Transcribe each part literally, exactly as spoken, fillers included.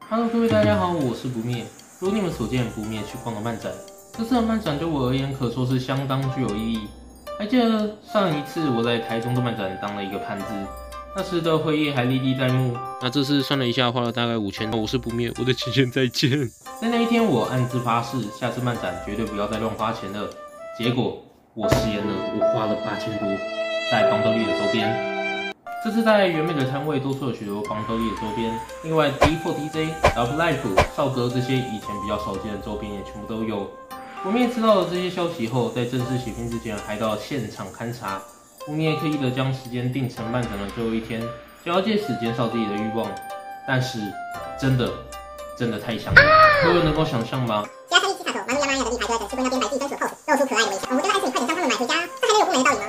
Hello， 各位大家好，我是不灭。如你们所见，不灭去逛了漫展。这次的漫展对我而言可说是相当具有意义。还记得上一次我在台中动漫展当了一个盘子，那时的回忆还历历在目。那这次算了一下，花了大概五千。我是不灭，我的期限再见。在那一天，我暗自发誓，下次漫展绝对不要再乱花钱了。结果我食言了，我花了八千多在邦德利的周边。这次在原美的摊位多出了许多邦德利的周边，另外 D 四 D J、Love Life、少哥这些以前比较少见的周边也全部都有。我们也知道了这些消息后，在正式写片之前还到现场勘察。我们也刻意的将时间定成漫展的最后一天，想要借此减少自己的欲望。但是真的真的太香了，各位能够想象吗？ 其他三 D 七卡头，马路亚玛亚的立牌就在等吃龟那边摆自己专属的 pose， 露出可爱的微笑。我们就在暗示你快点将他们买回家，这还能有不美的道理吗？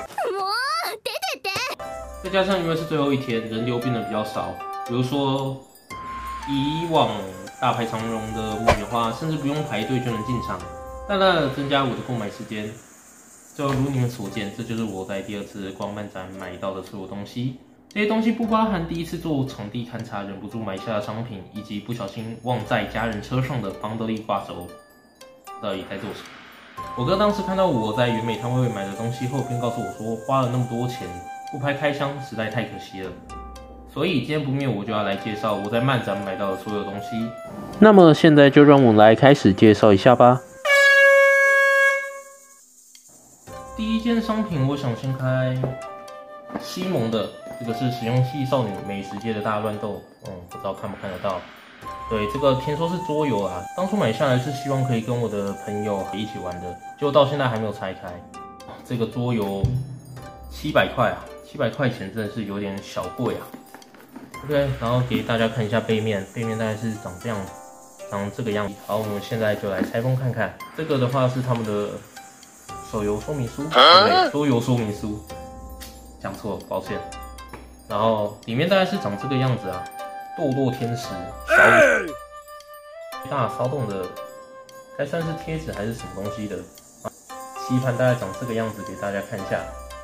再加上因为是最后一天，人流变得比较少，比如说以往大排长龙的木棉花，甚至不用排队就能进场，大大的增加我的购买时间。就如你们所见，这就是我在第二次逛漫展买到的所有东西。这些东西不包含第一次做场地勘察忍不住买下的商品，以及不小心忘在家人车上的邦德利挂轴。到底在做什么？我哥当时看到我在原美摊位买的东西后，便告诉我说，花了那么多钱，不拍开箱实在太可惜了。所以今天不灭我就要来介绍我在漫展买到的所有东西。那么现在就让我们来开始介绍一下吧。第一件商品，我想先开西蒙的，这个是使用系少女美食界的大乱斗，嗯，不知道看不看得到。对，这个听说是桌游啊，当初买下来是希望可以跟我的朋友一起玩的，结果到现在还没有拆开。这个桌游七百块啊，七百块钱真的是有点小贵啊。OK， 然后给大家看一下背面，背面大概是长这样，长这个样子。好，我们现在就来拆封看看。这个的话是他们的手游说明书，对，桌游说明书，讲错了，抱歉。然后里面大概是长这个样子啊，堕落天使小雨，大骚动的，该算是贴纸还是什么东西的？棋盘大概长这个样子，给大家看一下。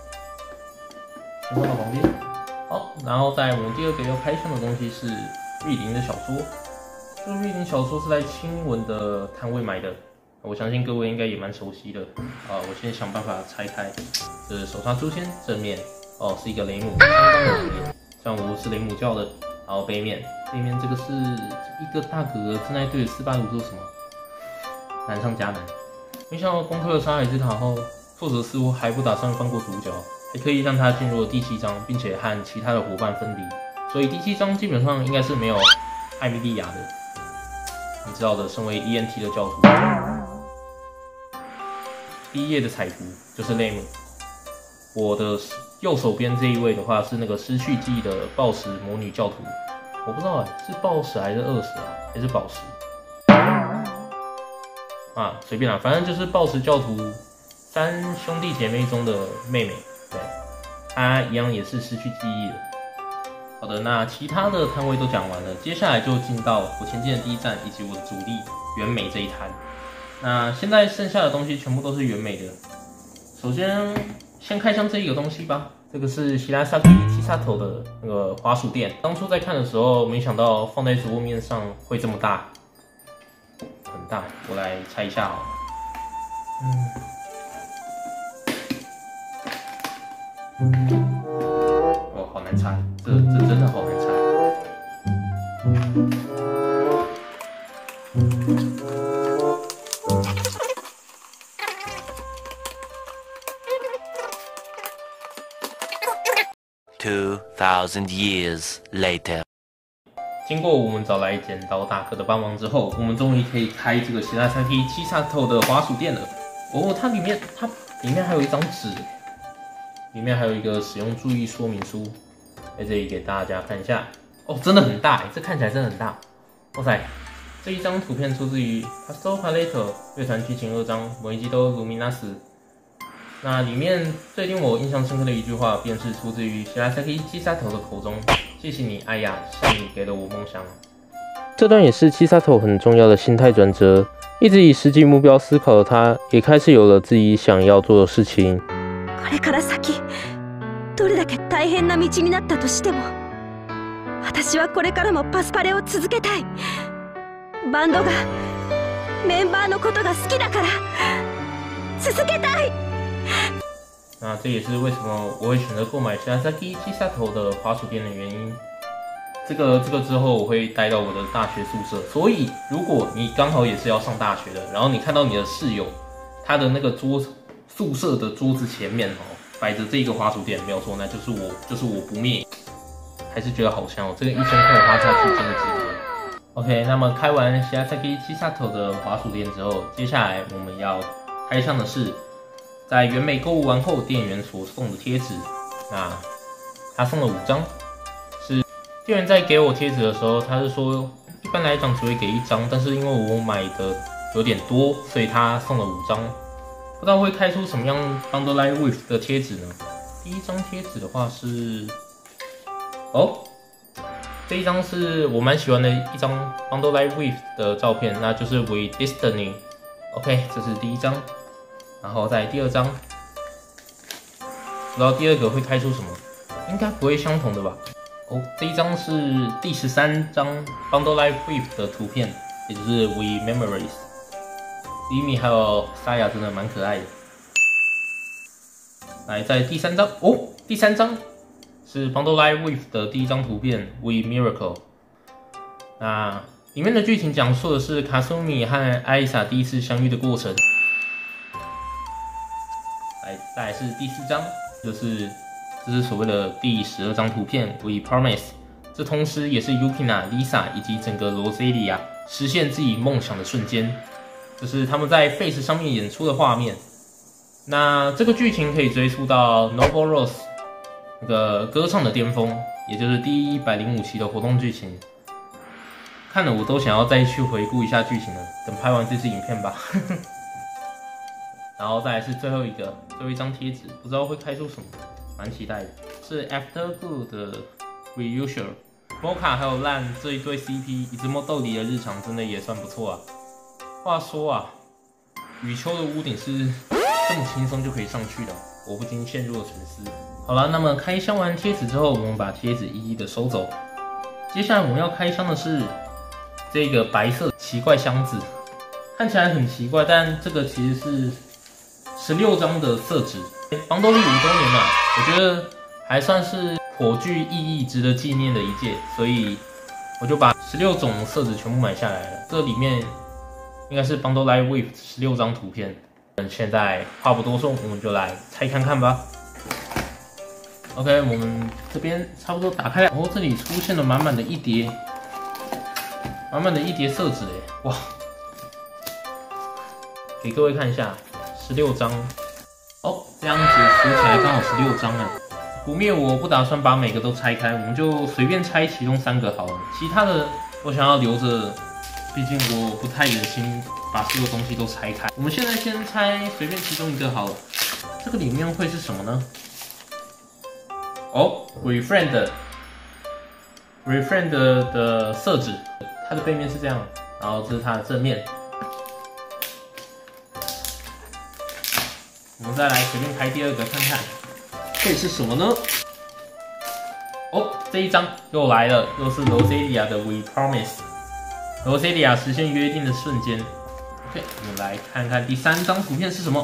先放到旁边。好，然后在我们第二个要开箱的东西是瑞林的小说。这个瑞林小说是在亲文的摊位买的，我相信各位应该也蛮熟悉的。啊，我先想办法拆开。这是手插书签，正面哦是一个雷姆，相当的经典，像我是雷姆教的。然后背面，背面这个是一个大哥哥正在对着四八五说什么？难上加难。没想到攻克了沙海之塔后，作者似乎还不打算放过主角。还可以让他进入了第七章，并且和其他的伙伴分离，所以第七章基本上应该是没有艾米莉亚的。你知道的，身为 E N T 的教徒，第一页的彩图就是雷姆。我的右手边这一位的话是那个失去记忆的暴食魔女教徒，我不知道哎，是暴食还是饿死啊，还是宝石？啊，随便啦，反正就是暴食教徒三兄弟姐妹中的妹妹。对，他一样也是失去记忆了。好的，那其他的摊位都讲完了，接下来就进到我前进的第一站以及我的主力原美这一摊。那现在剩下的东西全部都是原美的。首先，先开箱这一个东西吧，这个是希拉萨基七萨头的那个滑鼠垫。当初在看的时候，没想到放在桌面上会这么大，很大。我来拆一下好了。嗯。哦，好难拆，这这真的好难拆。 Two thousand years later， 经过我们找来剪刀大哥的帮忙之后，我们终于可以开这个希拉三 P 七萨头的滑鼠垫了。哦，它里面它里面还有一张纸。里面还有一个使用注意说明书，在这里给大家看一下。哦，真的很大，这看起来真的很大。哇塞，这一张图片出自于 Pastel Palette 乐团剧情二章《维基多卢米纳斯》。那里面最令我印象深刻的一句话，便是出自于希拉萨基七萨头的口中：“谢谢你，艾雅，是你给了我梦想。”这段也是七萨头很重要的心态转折。一直以实际目标思考的他，也开始有了自己想要做的事情。 これから先どれだけ大変な道になったとしても、私はこれからもパスパレを続けたい。 バンドがメンバーのことが好きだから続けたい。 那这也是为什么我会选择购买 Shirasaki Chisato 的滑鼠垫的原因。这个这个之后我会带到我的大学宿舍，所以如果你刚好也是要上大学的，然后你看到你的室友他的那个桌宿舍的桌子前面哦摆着这个滑鼠垫，没有错，那就是我就是我不灭，还是觉得好香哦，这个一千块花下去真的值得。OK， 那么开完 Shirasaki Chisato 的滑鼠垫之后，接下来我们要开箱的是在原美购物完后店员所送的贴纸。那他送了五张，是店员在给我贴纸的时候，他是说一般来讲只会给一张，但是因为我买的有点多，所以他送了五张。不知道会开出什么样 Bundle Light With 的贴纸呢？第一张贴纸的话是，哦，这一张是我蛮喜欢的一张 Bundle Light With 的照片，那就是 With Destiny。OK， 这是第一张，然后再第二张，不知道第二个会开出什么，应该不会相同的吧？哦，这一张是第十三张 Bundle Light With 的图片，也就是 We Memories。Amy 还有 Saya 真的蛮可爱的。来，在第三张哦，第三张是 Bundle Light With 的第一张图片 We Miracle。那里面的剧情讲述的是 Kasumi 和艾莎第一次相遇的过程。来，再来是第四张，就是这是所谓的第十二张图片 We Promise。这同时也是 Yukina、Lisa 以及整个 Roselia 实现自己梦想的瞬间。这是他们在 Face 上面演出的画面。那这个剧情可以追溯到 Noble Rose 那个歌唱的巅峰，也就是第一百零五期的活动剧情。看了我都想要再去回顾一下剧情了，等拍完这支影片吧。然后再来是最后一个，最后一张贴纸，不知道会开出什么，蛮期待的。是 Afterglow 的 Reusure。Mocha 还有烂这一对 C P， 以及莫豆里的日常真的也算不错啊。话说啊，雨秋的屋顶是这么轻松就可以上去的，我不禁陷入了沉思。好了，那么开箱完贴纸之后，我们把贴纸一一的收走。接下来我们要开箱的是这个白色奇怪箱子，看起来很奇怪，但这个其实是十六张的色纸。邦多利五周年嘛，我觉得还算是颇具意义、值得纪念的一届，所以我就把十六种色纸全部买下来了。这里面应该是 Bundle Light With 十六张图片。现在话不多说，我们就来拆看看吧。OK， 我们这边差不多打开来，哦，这里出现了满满的一叠，满满的一叠色纸哎，哇！给各位看一下，十六张，哦，这样子数起来刚好十六张哎。不灭我不打算把每个都拆开，我们就随便拆其中三个好了，其他的我想要留着。毕竟我不太忍心把所有东西都拆开。我们现在先拆随便其中一个好了。这个里面会是什么呢？哦 ，Refriend Refriend 的色纸，它的背面是这样，然后这是它的正面。我们再来随便开第二个看看，会是什么呢？哦，这一张又来了，又是 Roselia 的 We Promise。Roselia 实现约定的瞬间。OK， 我们来看看第三张图片是什么。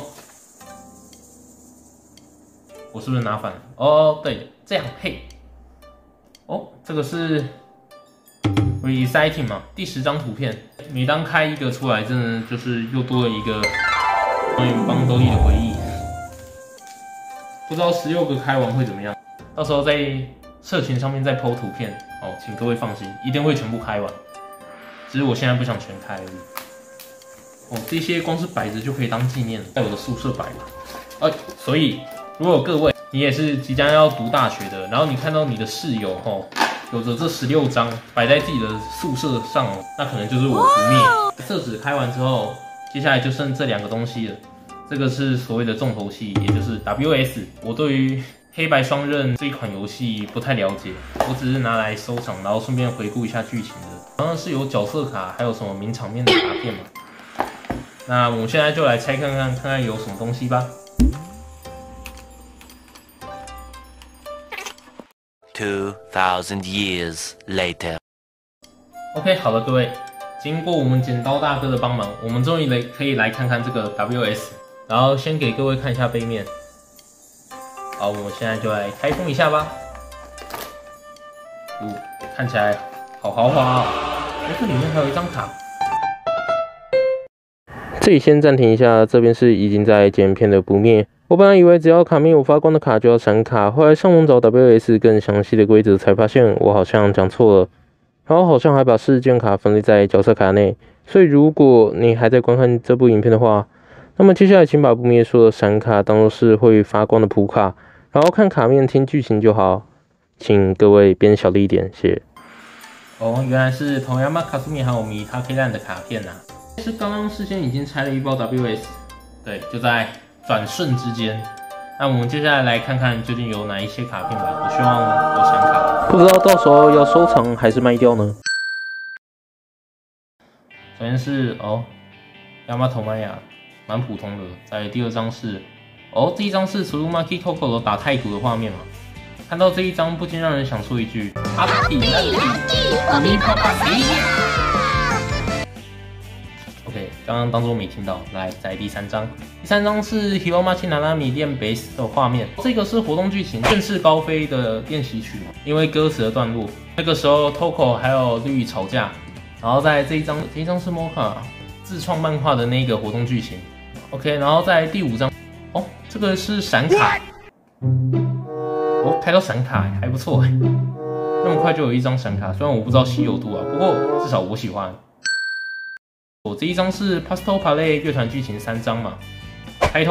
我是不是拿反了？哦，对，这样配。哦，这个是 Reexciting 嘛，第十张图片。每当开一个出来，真的就是又多了一个关于邦多利的回忆。不知道十六个开完会怎么样？到时候在社群上面再 po 图片哦，请各位放心，一定会全部开完。只是我现在不想全开而已。哦，这些光是摆着就可以当纪念，在我的宿舍摆着。哎，所以如果各位你也是即将要读大学的，然后你看到你的室友哦，有着这十六张摆在自己的宿舍上，那可能就是我不灭。色纸开完之后，接下来就剩这两个东西了。这个是所谓的重头戏，也就是 W S。我对于黑白双刃这一款游戏不太了解，我只是拿来收藏，然后顺便回顾一下剧情的。好像是有角色卡，还有什么名场面的卡片嘛。那我们现在就来拆看看，看看有什么东西吧。 Two thousand years later. OK， 好了，各位， 经过我们剪刀大哥的帮忙，我们终于来可以来看看这个 W S。然后先给各位看一下背面。好，我们现在就来开封一下吧。哦，看起来好豪华哦！哎，这里面还有一张卡。这里先暂停一下，这边是已经在剪片的不灭。我本来以为只要卡面有发光的卡就要闪卡，后来上网找 W S 更详细的规则，才发现我好像讲错了。然后好像还把事件卡分类在角色卡内，所以如果你还在观看这部影片的话，那么接下来请把不灭说的闪卡当作是会发光的普卡，然后看卡面听剧情就好。请各位编小力一点，谢谢。哦，原来是同样嘛，卡苏米还有米塔 K 烂的卡片呐、啊。是刚刚事先已经拆了一包 W S， 对，就在转瞬之间。那我们接下来来看看究竟有哪一些卡片吧。我希望有闪卡，不知道到时候要收藏还是卖掉呢？首先是哦，亚马头玛雅，蛮普通的。在第二张是哦，这一张是 Tsurumaki Toko 打太古的画面嘛。看到这一张，不禁让人想说一句 ：Happy Lucky， 我咪啪啪谁呀 ？OK， 刚刚当作没听到。来，在第三张，第三张是 Hiromachi Nanami 练 bass 的画面。这个是活动剧情正式高飞的练习曲嘛？因为歌词的段落，那个时候 Toko 还有绿吵架，然后在这一张，这一张是 Mocha 自创漫画的那个活动剧情。OK， 然后在第五张，哦，这个是闪卡。哦，开到闪卡还不错哎，那么快就有一张闪卡，虽然我不知道稀有度啊，不过至少我喜欢。我这一张是 Pastel Palette 乐团剧情三张嘛 ，Title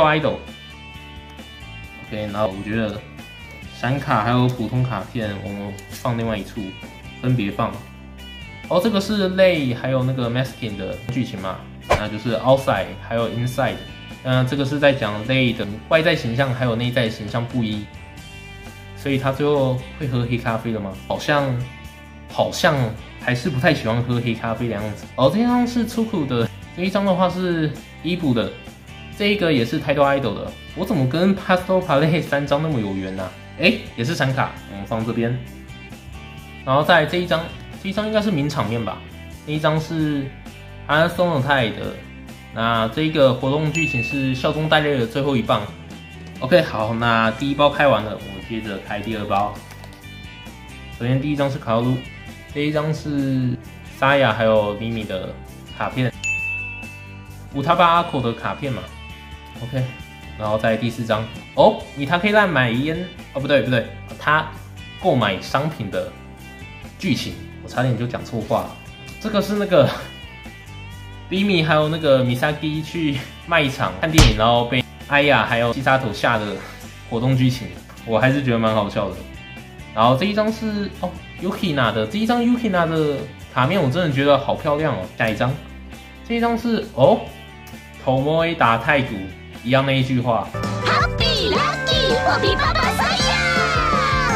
Idol。OK， 然后我觉得闪卡还有普通卡片，我们放另外一处，分别放。哦，这个是 Lay 还有那个 Masking 的剧情嘛，那就是 Outside 还有 Inside。那这个是在讲 Lay 的外在形象还有内在形象不一。所以他最后会喝黑咖啡了吗？好像，好像还是不太喜欢喝黑咖啡的样子。哦，这一张是出库的，这一张的话是伊布的，这一个也是 Title Idol 的。我怎么跟 Pastel Palette 三张那么有缘呢、啊？哎，也是闪卡，我们放这边。然后再这一张，这一张应该是名场面吧？那一张是 Anasonotai 的。那这个活动剧情是笑中带泪的最后一棒。OK， 好，那第一包开完了，我们接着开第二包。首先第一张是卡奥鲁，这一张是沙雅还有咪咪的卡片，乌塔巴阿口的卡片嘛。OK， 然后在第四张，哦，米塔可以烂买烟，哦不对不对，他购买商品的剧情，我差点就讲错话了。这个是那个咪咪还有那个米萨基去卖场看电影，然后被艾雅还有西沙头下的活动剧情，我还是觉得蛮好笑的。然后这一张是哦 Yukina 的，这一张 Yukina 的卡面我真的觉得好漂亮哦。下一张，这一张是哦 Tomoe 打太古一样那一句话 Happy Lucky， 我比爸爸帅呀！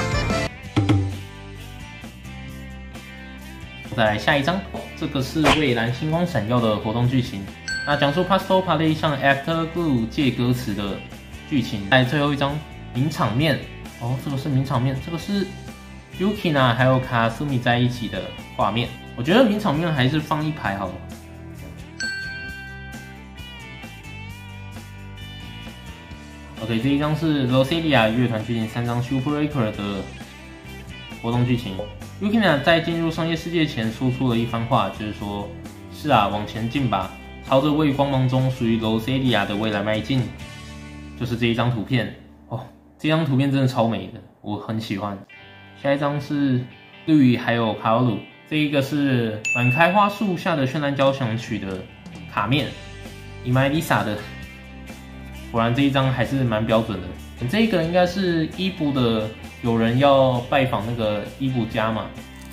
再来下一张，这个是蔚蓝星光闪耀的活动剧情。那讲述 Pastel Palette 向 Actor Glue 借歌词的剧情。在最后一张名场面，哦，这个是名场面，这个是 Yukina 还有 Kasumi 在一起的画面。我觉得名场面还是放一排好了。OK， 这一张是 Roselia 乐团剧情三张 Super Breaker 的活动剧情。Yukina 在进入商业世界前说出了一番话，就是说：“是啊，往前进吧。”朝着未光芒中属于 Roselia 的未来迈进，就是这一张图片哦。这张图片真的超美的，我很喜欢。下一张是绿还有卡奥鲁，这一个是满开花树下的绚烂交响曲的卡面 ，Imailisa 的。果然这一张还是蛮标准的。这个应该是伊布的，有人要拜访那个伊布家嘛。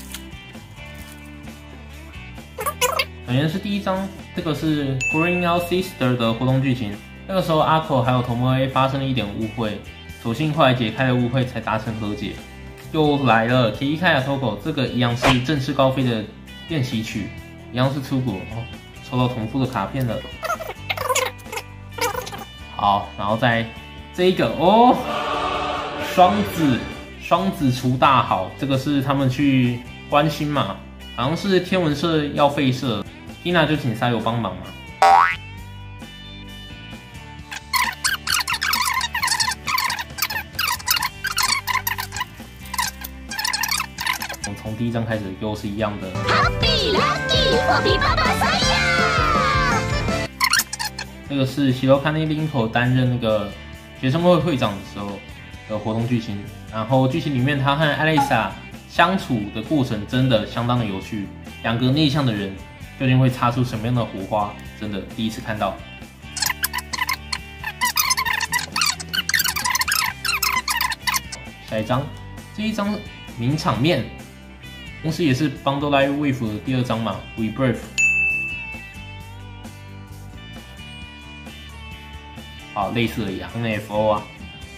首先是第一张，这个是 Green Out Sister 的活动剧情。那个时候阿口还有Tomoe发生了一点误会，所幸后来解开了误会，才达成和解。又来了 Kikaya Toko， 这个一样是正式高飞的练习曲，一样是出国哦，抽到同父的卡片了。好，然后再这一个哦，双子双子出大好，这个是他们去关心嘛，好像是天文社要废社。 ，Tina 就请沙友帮忙嘛。从第一章开始又是一样的。Happy Lucky Happy 爸爸赛呀！这个是喜罗卡内林口担任那个学生会会长的时候的活动剧情，然后剧情里面他和艾蕾莎相处的过程真的相当的有趣，两个内向的人究竟会擦出什么样的火花，真的第一次看到。下一章，这一章名场面。同时也是《邦多拉 Wave》的第二章嘛 ，Rebirth。好，类似而已啊 ，N F O 啊。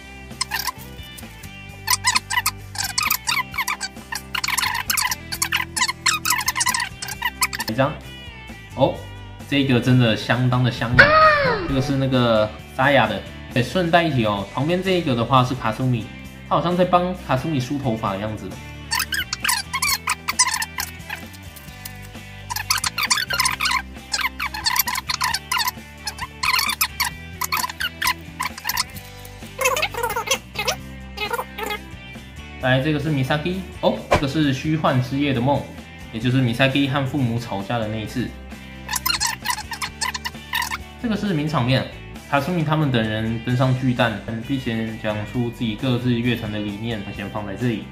一张，哦，这个真的相当的香艳，这个是那个沙哑的。对，顺带一提哦，旁边这一个的话是卡苏米，他好像在帮卡苏米梳头发的样子。来，这个是 Misaki 哦，这个是虚幻之夜的梦，也就是 Misaki 和父母吵架的那一次。这个是名场面，卡苏米他们等人登上巨蛋，并且讲出自己各自乐团的理念，先放在这里。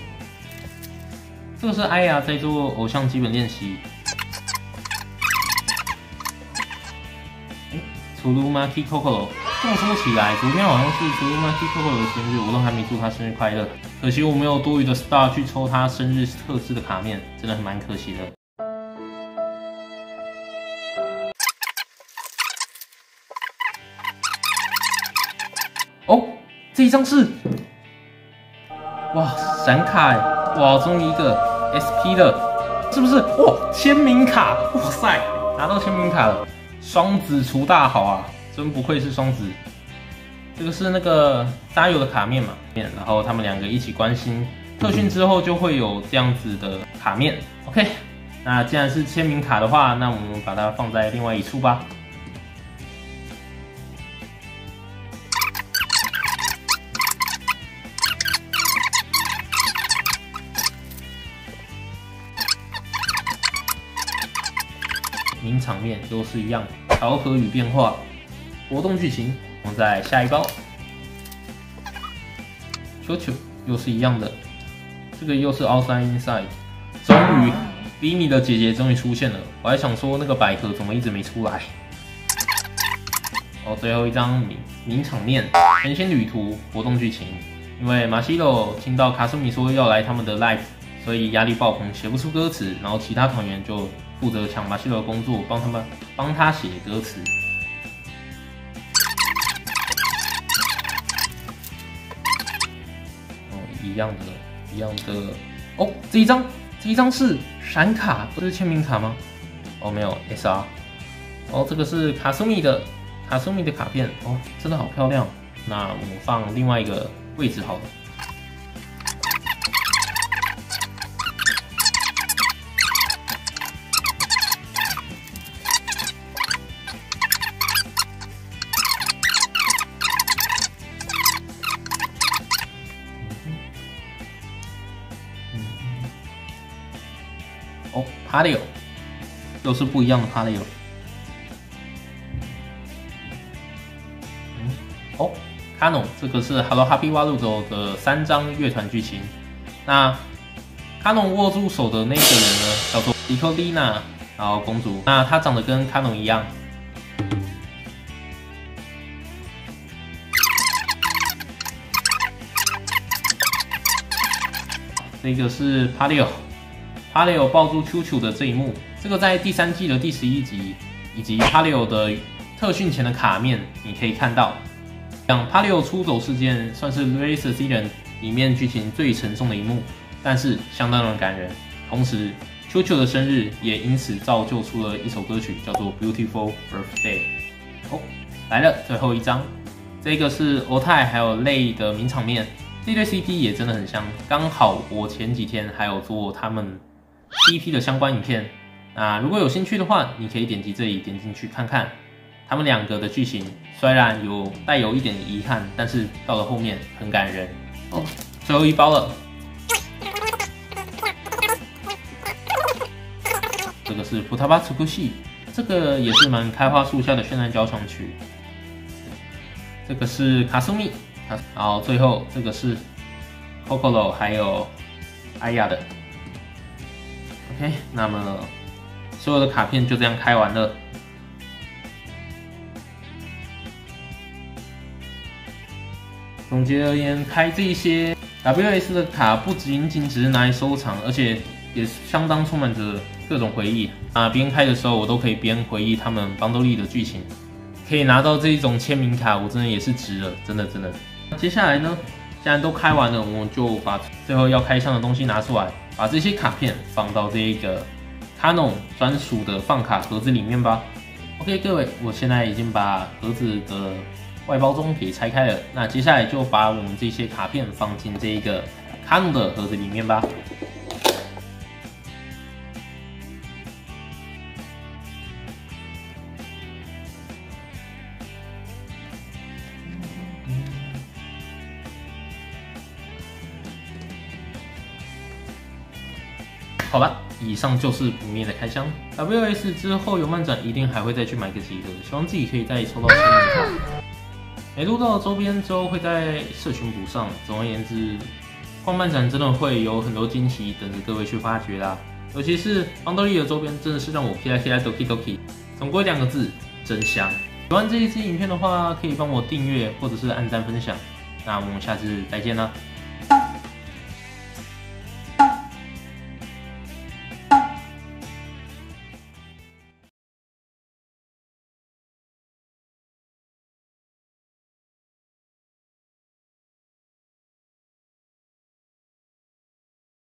这个是艾雅在做偶像基本练习。哎，楚鲁马 Ki Kokoro。这么说起来，昨天好像是楚鲁马 Ki Kokoro 的生日，我都还没祝他生日快乐。可惜我没有多余的 star 去抽他生日特制的卡面，真的很蛮可惜的。哦，这一张是，哇，闪卡哎，哇，终于一个 S P 的，是不是？哇，签名卡，哇塞，拿到签名卡了，双子出大好啊，真不愧是双子。这个是那个沙友的卡面嘛，然后他们两个一起关心特训之后，就会有这样子的卡面。OK， 那既然是签名卡的话，那我们把它放在另外一处吧。名场面都是一样，调和与变化，活动剧情。我们再下一包，球球又是一样的，这个又是 outside inside， 终于 Lini 的姐姐终于出现了，我还想说那个百合怎么一直没出来。哦，最后一张名名场面，神仙旅途活动剧情，因为马西罗听到卡苏米说要来他们的 live， 所以压力爆棚，写不出歌词，然后其他团员就负责抢马西罗的工作，帮他们帮他写歌词。一样的，一样的哦。这一张，这一张是闪卡，不是签名卡吗？哦，没有 S R。哦，这个是卡苏米的，卡苏米的卡片哦，真的好漂亮。那我们放另外一个位置好了。哦 ，Palio 又是不一样的 Palio。嗯，哦 ，Kano 这个是 Hello Happy Waludo 的三张乐团剧情。那 Kano 握住手的那个人呢，叫做 Nicolina， 然后公主。那她长得跟 Kano 一样。这个是 Palio。Palio 抱住 Q Q 的这一幕，这个在第三季的第十一集以及 Palio 的特训前的卡面，你可以看到，像 Palio 出走事件算是 Race Season 里面剧情最沉重的一幕，但是相当的感人。同时 ，Q Q 的生日也因此造就出了一首歌曲，叫做 Beautiful Birthday。哦，来了，最后一张，这个是欧泰还有泪的名场面，这对 C P 也真的很香。刚好我前几天还有做他们。C P 的相关影片， 那如果有兴趣的话，你可以点击这里点进去看看，他们两个的剧情虽然有带有一点遗憾，但是到了后面很感人哦。最后一包了，这个是葡萄巴茨库西，这个也是蛮开花树下的绚烂交响曲。这个是卡苏米，然后最后这个是 Kokoro 还有艾亚的。OK， 那么所有的卡片就这样开完了。总结而言，开这些 W S 的卡不仅仅只是拿来收藏，而且也相当充满着各种回忆啊！边开的时候，我都可以边回忆他们邦多利的剧情。可以拿到这一种签名卡，我真的也是值了，真的真的。接下来呢，既然都开完了，我们就把最后要开箱的东西拿出来，把这些卡片放到这一个 Canon 专属的放卡盒子里面吧。OK， 各位，我现在已经把盒子的外包装给拆开了，那接下来就把我们这些卡片放进这一个 Canon 的盒子里面吧。好吧，以上就是不灭的开箱。W S 之后有漫展，一定还会再去买个几个，希望自己可以再抽到签名卡。没录到的周边之后会在社群补上。总而言之，逛漫展真的会有很多惊喜等着各位去发掘啦。尤其是邦多利的周边，真的是让我 K I K I Doki Doki。总归两个字，真香。喜欢这一支影片的话，可以帮我订阅或者是按赞分享。那我们下次再见啦。